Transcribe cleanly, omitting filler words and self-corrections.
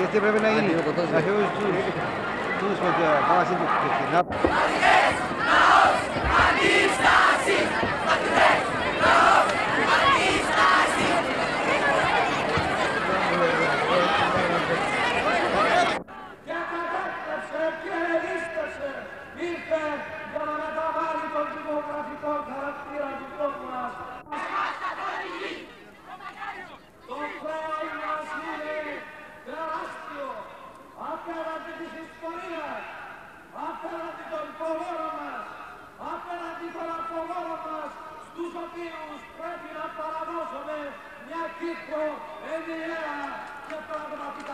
ξέρεις τι πρέπει να γίνει. Να θεωρείς τους με την βάση του και ήρθε για να μεταβάλει τον δημογραφικό χαρακτήρα του τόπου μας. Το χρέος μας είναι τεράστιο απέναντι της ιστορίας, απέναντι των φοβόρων μας, απέναντι των αφοβόρων μας, στους οποίους πρέπει να παραδώσουμε μια Κύπρο ενιαία και πραγματική.